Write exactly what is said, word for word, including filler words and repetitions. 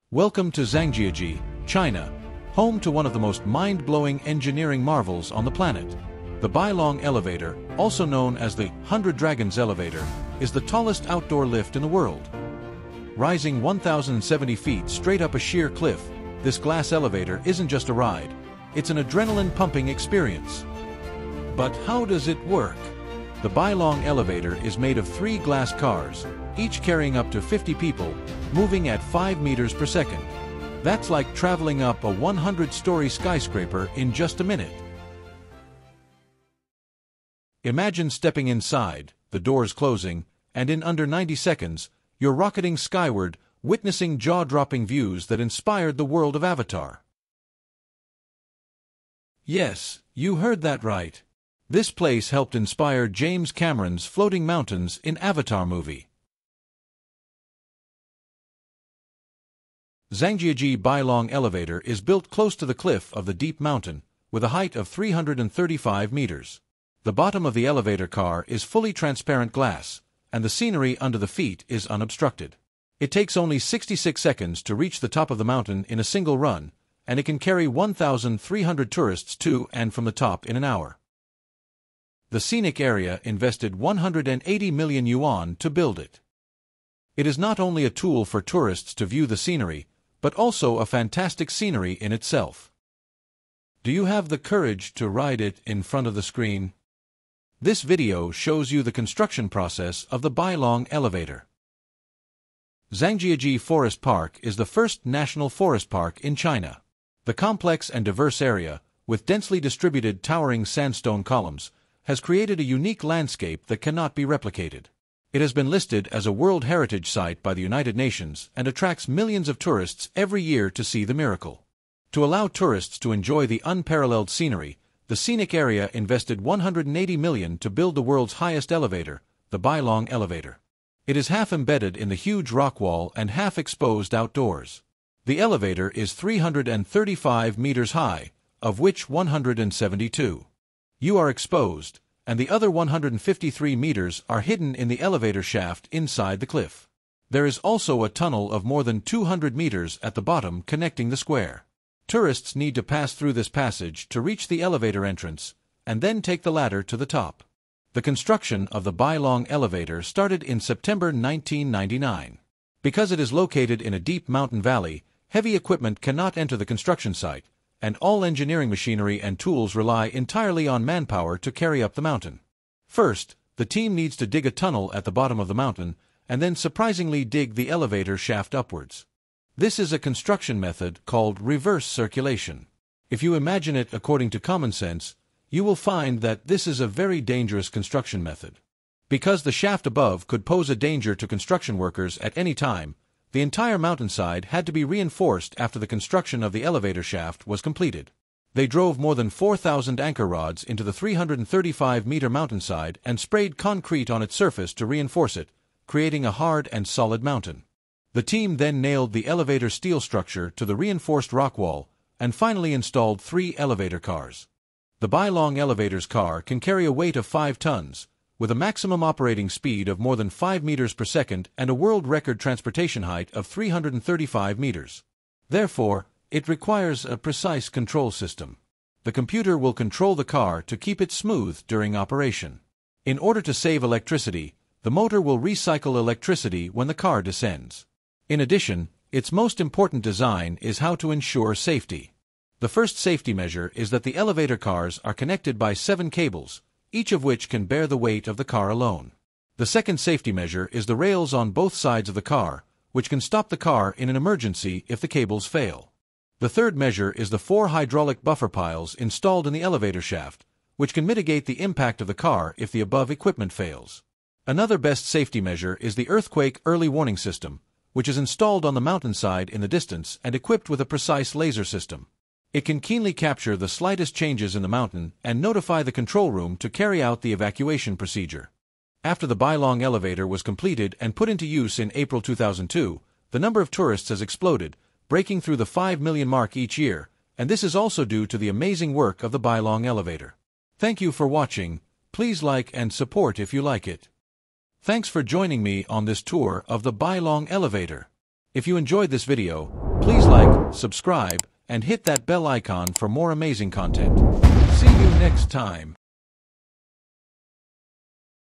Welcome to Zhangjiajie, China, home to one of the most mind-blowing engineering marvels on the planet. The Bailong Elevator, also known as the Hundred Dragons Elevator, is the tallest outdoor lift in the world. Rising one thousand seventy feet straight up a sheer cliff, this glass elevator isn't just a ride, it's an adrenaline-pumping experience. But how does it work? The Bailong Elevator is made of three glass cars, each carrying up to fifty people, moving at five meters per second. That's like traveling up a one hundred story skyscraper in just a minute. Imagine stepping inside, the doors closing, and in under ninety seconds, you're rocketing skyward, witnessing jaw-dropping views that inspired the world of Avatar. Yes, you heard that right. This place helped inspire James Cameron's Floating Mountains in Avatar movie. Zhangjiajie Bailong Elevator is built close to the cliff of the deep mountain, with a height of three hundred thirty-five meters. The bottom of the elevator car is fully transparent glass, and the scenery under the feet is unobstructed. It takes only sixty-six seconds to reach the top of the mountain in a single run, and it can carry one thousand three hundred tourists to and from the top in an hour. The Scenic area invested one hundred eighty million yuan to build it. It is not only a tool for tourists to view the scenery, but also a fantastic scenery in itself. Do you have the courage to ride it in front of the screen? This video shows you the construction process of the Bailong Elevator. Zhangjiajie Forest Park is the first national forest park in China. The complex and diverse area, with densely distributed towering sandstone columns, has created a unique landscape that cannot be replicated. It has been listed as a World Heritage Site by the United Nations and attracts millions of tourists every year to see the miracle. To allow tourists to enjoy the unparalleled scenery, the Scenic area invested one hundred eighty million dollars to build the world's highest elevator, the Bailong Elevator. It is half embedded in the huge rock wall and half exposed outdoors. The elevator is three hundred thirty-five meters high, of which one hundred seventy-two you are exposed, and the other one hundred fifty-three meters are hidden in the elevator shaft inside the cliff. There is also a tunnel of more than two hundred meters at the bottom connecting the square. Tourists need to pass through this passage to reach the elevator entrance, and then take the ladder to the top. The construction of the Bailong Elevator started in September nineteen ninety-nine. Because it is located in a deep mountain valley, heavy equipment cannot enter the construction site, and all engineering machinery and tools rely entirely on manpower to carry up the mountain. First, the team needs to dig a tunnel at the bottom of the mountain, and then surprisingly dig the elevator shaft upwards. This is a construction method called reverse circulation. If you imagine it according to common sense, you will find that this is a very dangerous construction method. Because the shaft above could pose a danger to construction workers at any time, the entire mountainside had to be reinforced after the construction of the elevator shaft was completed. They drove more than four thousand anchor rods into the three hundred thirty-five meter mountainside and sprayed concrete on its surface to reinforce it, creating a hard and solid mountain. The team then nailed the elevator steel structure to the reinforced rock wall and finally installed three elevator cars. The Bailong Elevator's car can carry a weight of five tons, with a maximum operating speed of more than five meters per second and a world record transportation height of three hundred thirty-five meters. Therefore, it requires a precise control system. The computer will control the car to keep it smooth during operation. In order to save electricity, the motor will recycle electricity when the car descends. In addition, its most important design is how to ensure safety. The first safety measure is that the elevator cars are connected by seven cables, each of which can bear the weight of the car alone. The second safety measure is the rails on both sides of the car, which can stop the car in an emergency if the cables fail. The third measure is the four hydraulic buffer piles installed in the elevator shaft, which can mitigate the impact of the car if the above equipment fails. Another best safety measure is the earthquake early warning system, which is installed on the mountainside in the distance and equipped with a precise laser system. It can keenly capture the slightest changes in the mountain and notify the control room to carry out the evacuation procedure. After the Bailong Elevator was completed and put into use in April two thousand two, the number of tourists has exploded, breaking through the five million mark each year, and this is also due to the amazing work of the Bailong Elevator. Thank you for watching. Please like and support if you like it. Thanks for joining me on this tour of the Bailong Elevator. If you enjoyed this video, Please like, subscribe, and hit that bell icon for more amazing content. See you next time.